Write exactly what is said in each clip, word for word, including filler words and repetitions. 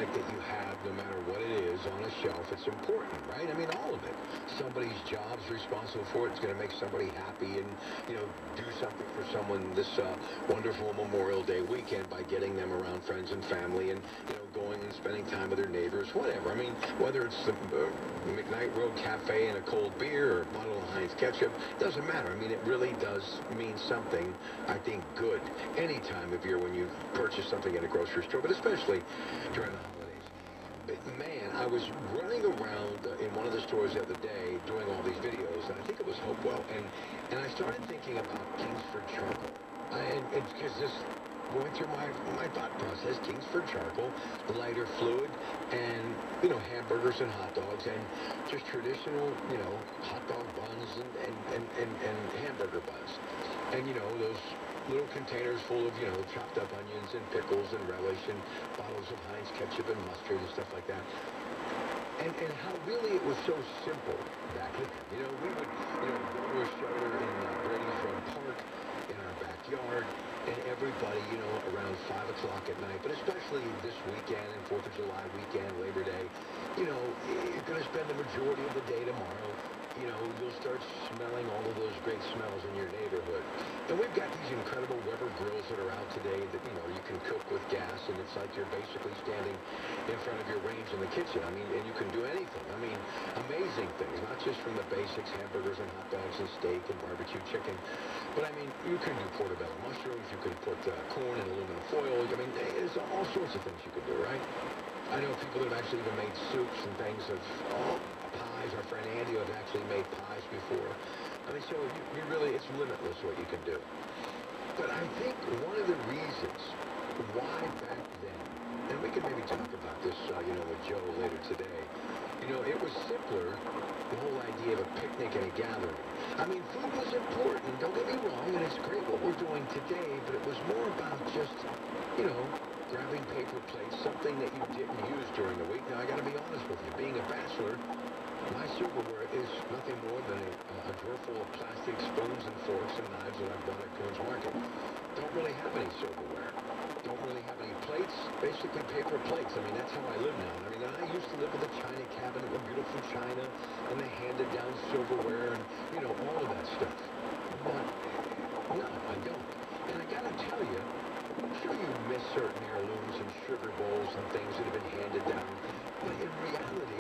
product that you have, no matter what it is, on a shelf, it's important, right? I mean, all of it. Somebody's job's responsible for it. It's going to make somebody happy and, you know, do something for someone this uh, wonderful Memorial Day weekend by getting them around friends and family and, you know, going and spending time with their neighbors, whatever. I mean, whether it's the uh, McKnight Road Cafe and a cold beer or a bottle of Heinz ketchup, doesn't matter. I mean, it really does mean something, I think, good any time of year when you purchase something at a grocery store, but especially during the holidays. But man, I was running around uh, in one of the stores the other day doing all these videos, and I think it was Hopewell, and, and I started thinking about Kingsford charcoal. I, and because this going through my my thought process, Kingsford charcoal, lighter fluid, and, you know, hamburgers and hot dogs, and just traditional, you know, hot dog buns and, and, and, and, and hamburger buns. And, you know, those little containers full of, you know, chopped up onions and pickles and relish and bottles of Heinz ketchup and mustard and stuff like that. And, and how really it was so simple back then. You know, we would, you know, go to a shelter in uh, Brady's Run Park in our backyard, and everybody, you know, around five o'clock at night, but especially this weekend and fourth of July weekend, Labor Day, you know, you're going to spend the majority of the day tomorrow. You know, you'll start smelling all of those great smells in your neighborhood. And we've got these incredible Weber grills that are out today that, you know, you can cook with gas, and it's like you're basically standing in front of your range in the kitchen. I mean, and you can do anything. I mean, amazing things, not just from the basics, hamburgers and hot dogs and steak and barbecue chicken, but I mean, you can do portobello mushrooms, you can put uh, corn in aluminum foil. I mean, there's all sorts of things you can do, right? I know people that have actually even made soups and things of, oh, pies. Our friend Andy has actually made pies before. I mean, so you, you really, it's limitless what you can do. But I think one of the reasons why back then, and we can maybe talk about this, uh, you know, with Joe later today, you know, it was simpler, the whole idea of a picnic and a gathering. I mean, food was important, don't get me wrong, and it's great what we're doing today, but it was more about just, you know, grabbing paper plates, something that you didn't use during the week. Now, I got to be honest with you. Being a bachelor, my silverware is nothing more than a, a drawer full of plastic spoons and forks and knives that I bought at Coons Market. Don't really have any silverware. Don't really have any plates. Basically, paper plates. I mean, that's how I live now. I mean, I used to live with a china cabinet with beautiful china and the handed-down silverware and, you know, all of that stuff. But, no, I don't. And I got to tell you, I'm sure you miss certain heirlooms and sugar bowls and things that have been handed down. But in reality,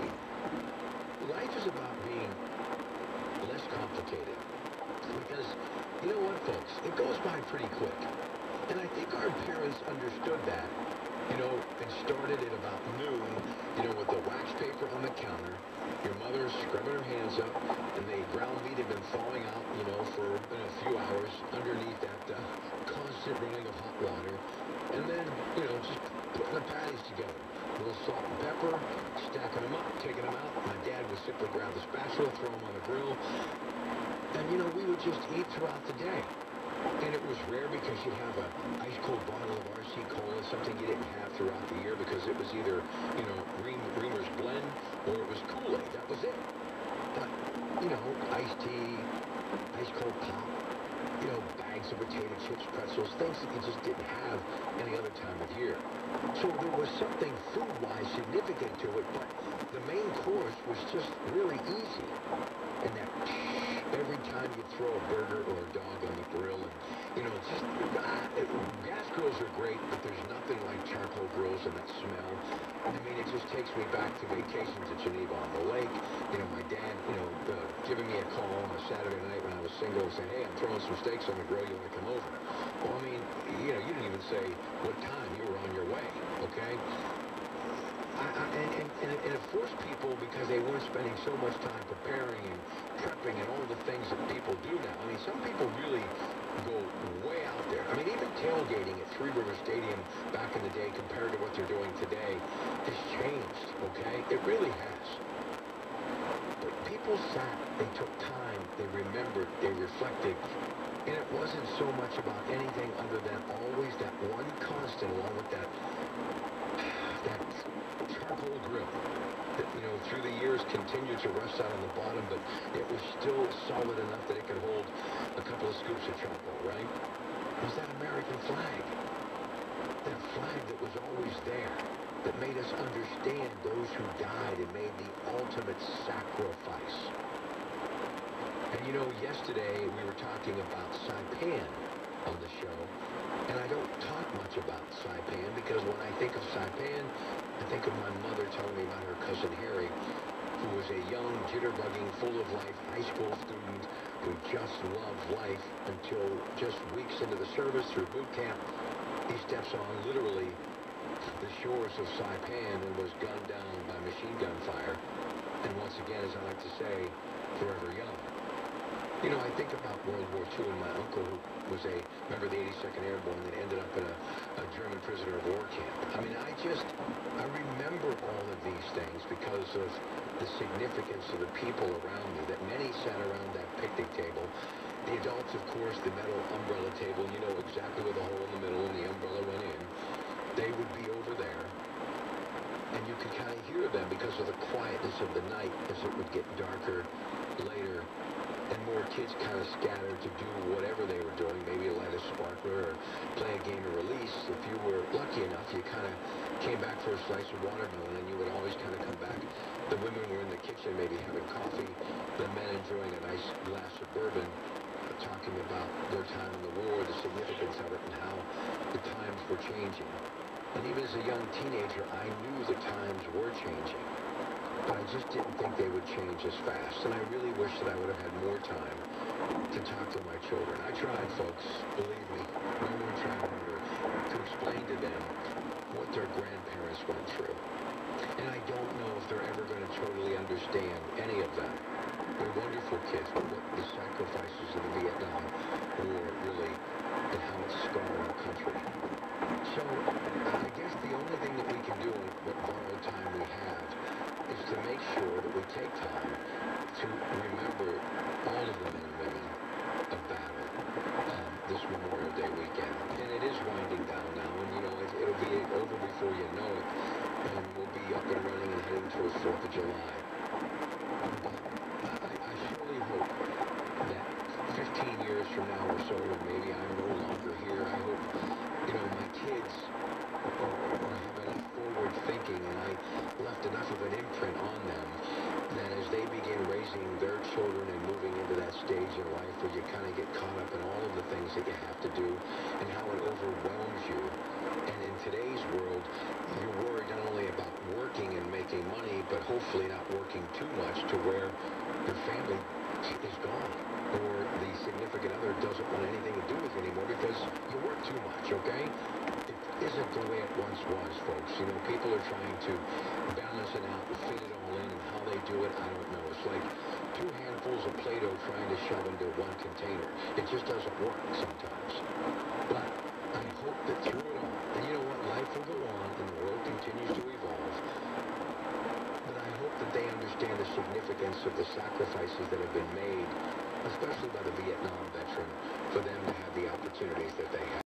life is about being less complicated. Because, you know what, folks? It goes by pretty quick. And I think our parents understood that, you know, and started at about noon, you know, with the wax paper on the counter, your mother scrubbing her hands up, and the ground meat had been thawing out, you know, for you know, a few hours underneath that uh, constant running of hot water. And then, you know, just putting the patties together. A little salt and pepper, stacking them up, taking them out. My dad would simply grab the spatula, throw them on the grill. And, you know, we would just eat throughout the day. And it was rare because you'd have a ice-cold bottle of R C Cola, something you didn't have throughout the year because it was either, you know, Ream, Reamer's Blend or it was Kool-Aid. That was it. But, you know, iced tea, ice-cold pop, you know, bags of potato chips, pretzels, things that you just didn't have any other time of year. So there was something food-wise significant to it, but the main course was just really easy. And that every time you throw a burger or a dog on the grill, and, you know, it's just, uh, it, gas grills are great, but there's nothing like charcoal grills and that smell. I mean, it just takes me back to vacations at Geneva on the lake. You know, my dad, you know, uh, giving me a call on a Saturday night when I was single and saying, hey, I'm throwing some steaks on the grill, you want to come over? Well, I mean, you know, you didn't even say what time you were on your way, okay? I, I, and, and, and, it, and it forced people, because they weren't spending so much time preparing and prepping and all the things that people do now. I mean, some people really go way out there. I mean, even tailgating at Three River Stadium back in the day compared to what they're doing today has changed, okay? It really has. But people sat, they took time, they remembered, they reflected, and it wasn't so much about anything other than always that one constant along with that, that charcoal grill that, you know, through the years continued to rust out on the bottom, but it was still solid enough that it could hold a couple of scoops of charcoal, right? It was that American flag. That flag that was always there. that made us understand those who died and made the ultimate sacrifice. And you know, yesterday we were talking about Saipan on the show, and I don't talk much about Saipan because when I think of Saipan, I think of my mother telling me about her cousin Harry, who was a young, jitterbugging, full-of-life high school student who just loved life until just weeks into the service through boot camp, he steps on literally the shores of Saipan and was gunned down by machine gun fire. And once again, as I like to say, forever young. You know, I think about World War Two and my uncle, who was a member of the eighty-second Airborne that ended up in a, a German prisoner of war camp. I mean, I just, I remember all of these things because of the significance of the people around me, that many sat around that picnic table. The adults, of course, the metal umbrella table, you know exactly where the hole in the middle and the umbrella went in. They would be over there, and you could kind of hear them because of the quietness of the night as it would get darker later. And more kids kind of scattered to do whatever they were doing, maybe light a sparkler or play a game of release. If you were lucky enough, you kind of came back for a slice of watermelon, and you would always kind of come back. The women were in the kitchen maybe having coffee, the men enjoying a nice glass of bourbon, talking about their time in the war, the significance of it, and how the times were changing. And even as a young teenager, I knew the times were changing. But I just didn't think they would change as fast. And I really wish that I would have had more time to talk to my children. I tried, folks. Believe me. No more tried harder to explain to them what their grandparents went through. And I don't know if they're ever going to totally understand any of that. They're wonderful kids, but what the sacrifices of the Vietnam War really, and how it scarred our country. So I guess the only thing that we can do in what borrowed time we have is to make sure that we take time to remember all of the men and women of battle um, this Memorial Day weekend. And it is winding down now, and you know, it, it'll be over before you know it, and we'll be up and running and heading towards fourth of July. But I, I surely hope that fifteen years from now or so, or maybe I'm no longer here, I hope, you know, my kids or, or have enough forward thinking, and I left enough of an imprint on them that as they begin raising their children and moving into that stage in life where you kind of get caught up in all of the things that you have to do and how it overwhelms you. And in today's world, you're worried not only about working and making money, but hopefully not working too much to where your family is gone, or the significant other doesn't want anything to do with you anymore because you work too much, okay? It isn't the way it once was, folks. You know, people are trying to balance it out and fit it all in, and how they do it, I don't know. It's like two handfuls of Play-Doh trying to shove into one container. It just doesn't work sometimes. But I hope that through it all, and you know what, life will go on, and the world continues to evolve, but I hope that they understand the significance of the sacrifices that have been made, especially by the Vietnam veteran, for them to have the opportunities that they have.